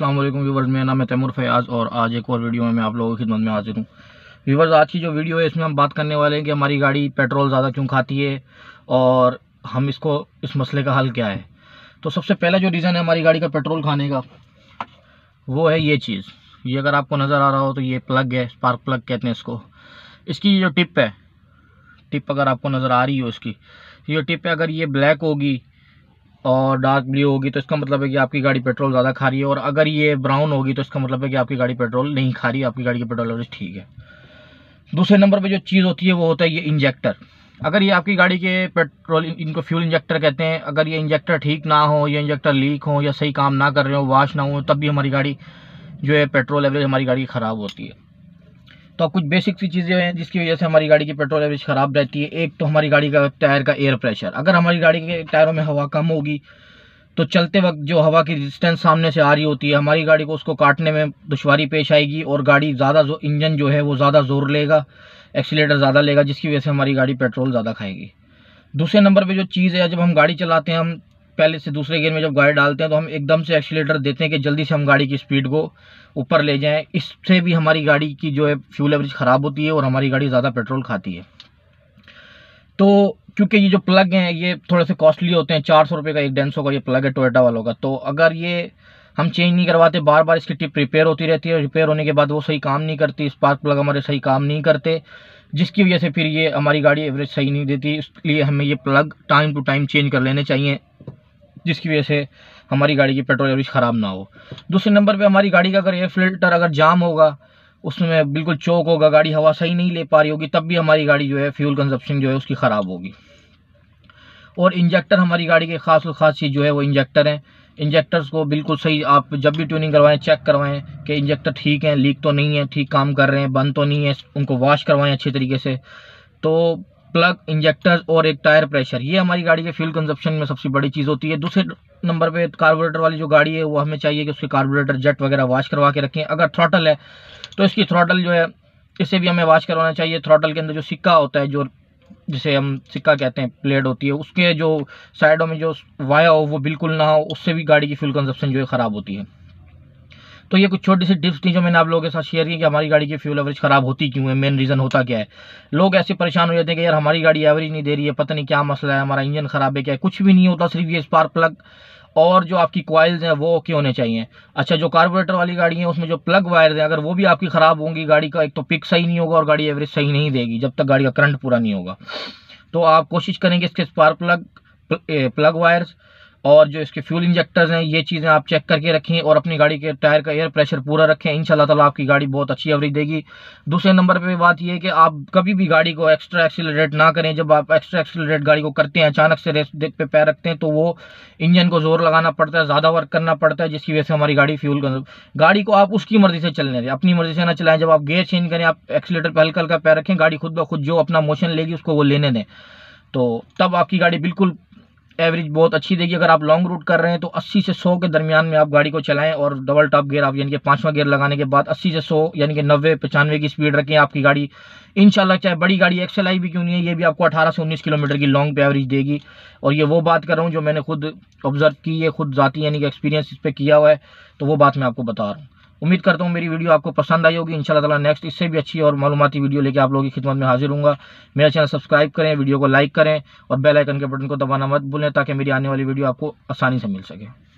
अस्सलाम वालेकुम व्यूवर्स, मेरा नाम है तैमूर फयाज़ और आज एक और वीडियो में मैं आप लोगों की खिदमत में हाजिर हूँ। व्यूवर्स, आज की जो वीडियो है इसमें हम बात करने वाले हैं कि हमारी गाड़ी पेट्रोल ज़्यादा क्यों खाती है और हम इस मसले का हल क्या है। तो सबसे पहला जो रीज़न है हमारी गाड़ी का पेट्रोल खाने का, वो है ये चीज़। ये अगर आपको नज़र आ रहा हो तो ये प्लग है, स्पार्क प्लग कहते हैं इसको। इसकी जो टिप है, टिप अगर आपको नज़र आ रही हो इसकी, ये टिप है, अगर ये ब्लैक होगी और डार्क ब्लू होगी तो इसका मतलब है कि आपकी गाड़ी पेट्रोल ज़्यादा खा रही है, और अगर ये ब्राउन होगी तो इसका मतलब है कि आपकी गाड़ी पेट्रोल नहीं खा रही है, आपकी गाड़ी की पेट्रोल एवरेज ठीक है। दूसरे नंबर पे जो चीज़ होती है वो होता है ये इंजेक्टर। अगर ये आपकी गाड़ी के पेट्रोल, इनको फ्यूल इंजेक्टर कहते हैं, अगर ये इंजेक्टर ठीक ना हो, ये इंजेक्टर लीक हो या सही काम ना कर रहे हो, वॉश ना हो, तब भी हमारी गाड़ी जो है पेट्रोल एवरेज हमारी गाड़ी ख़राब होती है। तो कुछ बेसिक सी चीज़ें हैं जिसकी वजह से हमारी गाड़ी की पेट्रोल एवरेज ख़राब रहती है। एक तो हमारी गाड़ी का टायर का एयर प्रेशर। अगर हमारी गाड़ी के टायरों में हवा कम होगी तो चलते वक्त जो हवा की रेजिस्टेंस सामने से आ रही होती है, हमारी गाड़ी को उसको काटने में दुश्वारी पेश आएगी और गाड़ी ज़्यादा इंजन जो है वो ज़्यादा ज़ोर लेगा, एक्सीलेटर ज़्यादा लेगा, जिसकी वजह से हमारी गाड़ी पेट्रोल ज़्यादा खाएगी। दूसरे नंबर पे जो चीज़ है, जब हम गाड़ी चलाते हैं, हम पहले से दूसरे गियर में जब गाड़ी डालते हैं तो हम एकदम से एक्सीलेटर देते हैं कि जल्दी से हम गाड़ी की स्पीड को ऊपर ले जाएं। इससे भी हमारी गाड़ी की जो है फ्यूल एवरेज ख़राब होती है और हमारी गाड़ी ज़्यादा पेट्रोल खाती है। तो क्योंकि ये जो प्लग हैं ये थोड़े से कॉस्टली होते हैं, 400 रुपये का एक डेंसो का ये प्लग है टोयोटा वालों का। तो अगर ये हम चेंज नहीं करवाते, बार बार इसकी टिप रिपेयर होती रहती है, रिपेयर होने के बाद वो सही काम नहीं करती, स्पार्क प्लग हमारे सही काम नहीं करते, जिसकी वजह से फिर ये हमारी गाड़ी एवरेज सही नहीं देती। इसलिए हमें ये plug time to time change कर लेने चाहिए, जिसकी वजह से हमारी गाड़ी की पेट्रोल एवरेज ख़राब ना हो। दूसरे नंबर पे हमारी गाड़ी का अगर एयर फिल्टर अगर जाम होगा, उसमें बिल्कुल चोक होगा, गाड़ी हवा सही नहीं ले पा रही होगी, तब भी हमारी गाड़ी जो है फ्यूल कंजप्शन जो है उसकी ख़राब होगी। और इंजेक्टर हमारी गाड़ी के ख़ास चीज़ जो है वो इंजेक्टर हैं। इंजेक्टर्स को बिल्कुल सही आप जब भी ट्यूनिंग करवाएं चेक करवाएं कि इंजेक्टर ठीक है, लीक तो नहीं है, ठीक काम कर रहे हैं, बंद तो नहीं है, उनको वॉश करवाएं अच्छे तरीके से। तो प्लग, इंजेक्टर्स और एक टायर प्रेशर, ये हमारी गाड़ी के फ्यूल कंजप्शन में सबसे बड़ी चीज़ होती है। दूसरे नंबर पे कार्बोरेटर वाली जो गाड़ी है वो हमें चाहिए कि उसके कार्बोरेटर जेट वगैरह वॉश करवा के रखें। अगर थ्रॉटल है तो इसकी थ्रॉटल जो है इसे भी हमें वॉश करवाना चाहिए। थ्रॉटल के अंदर जो सिक्का होता है, जो जिसे हम सिक्का कहते हैं, प्लेट होती है, उसके जो साइडों में जो वाया हो वो बिल्कुल ना हो, उससे भी गाड़ी की फ्यूल कंजप्शन जो है ख़राब होती है। तो ये कुछ छोटी सी टिप्स थी जो मैंने आप लोगों के साथ शेयर की कि हमारी गाड़ी की फ्यूल एवरेज ख़राब होती क्यों है, मेन रीज़न होता क्या है। लोग ऐसे परेशान हो जाते हैं कि यार हमारी गाड़ी एवरेज नहीं दे रही है, पता नहीं क्या मसला है, हमारा इंजन ख़राब है, क्या है। कुछ भी नहीं होता, सिर्फ ये स्पार्क प्लग और जो आपकी कॉइल्स हैं वो ओके होने चाहिए। अच्छा, जो कार्बोरेटर वाली गाड़ी है उसमें जो प्लग वायर है अगर वो भी आपकी ख़राब होंगी, गाड़ी का एक तो पिक सही नहीं होगा और गाड़ी एवरेज सही नहीं देगी जब तक गाड़ी का करंट पूरा नहीं होगा। तो आप कोशिश करेंगे इसके स्पार्क प्लग वायर्स और जो इसके फ्यूल इंजेक्टर्स हैं, ये चीज़ें आप चेक करके रखें और अपनी गाड़ी के टायर का एयर प्रेशर पूरा रखें। इंशाल्लाह ताला आपकी गाड़ी बहुत अच्छी एवरेज देगी। दूसरे नंबर पे बात ये है कि आप कभी भी गाड़ी को एक्स्ट्रा एक्सीलरेट ना करें। जब आप एक्स्ट्रा एक्सीलरेट गाड़ी को करते हैं, अचानक से रेस पे पैर रखते हैं, तो वो इंजन को जोर लगाना पड़ता है, ज़्यादा वर्क करना पड़ता है, जिसकी वजह से हमारी गाड़ी को आप उसकी मर्जी से चलने दें, अपनी मर्जी से ना चलाएं। जब आप गियर चेंज करें, आप एक्सीलेटर पर हल्का हल्का पैर रखें, गाड़ी खुद ब खुद जो अपना मोशन लेगी उसको वो लेने दें, तो तब आपकी गाड़ी बिल्कुल एवरेज बहुत अच्छी देगी। अगर आप लॉन्ग रूट कर रहे हैं तो 80 से 100 के दरमियान में आप गाड़ी को चलाएं और डबल टॉप गियर आप यानी कि 5वां गियर लगाने के बाद 80 से 100 यानी कि 90-95 की स्पीड रखें। आपकी गाड़ी इंशाल्लाह, चाहे बड़ी गाड़ी XLI भी क्यों नहीं है, ये भी आपको 18 से 19 किलोमीटर की लॉन्ग पे एवरेज देगी। और ये वो बात कर रहा हूँ जो मैंने खुद ऑब्जर्व की है, खुद जाती यानी कि एक्सपीरियंस इस पर किया हुआ है, तो वो बात मैं आपको बता रहा हूँ। उम्मीद करता हूँ मेरी वीडियो आपको पसंद आई होगी। इंशाल्लाह ताला नेक्स्ट इससे भी अच्छी और मालूमाती वीडियो लेके आप लोगों की खिदमत में हाजिर हूँगा। मेरा चैनल सब्सक्राइब करें, वीडियो को लाइक करें और बेल आइकन के बटन को दबाना मत भूलें ताकि मेरी आने वाली वीडियो आपको आसानी से मिल सके।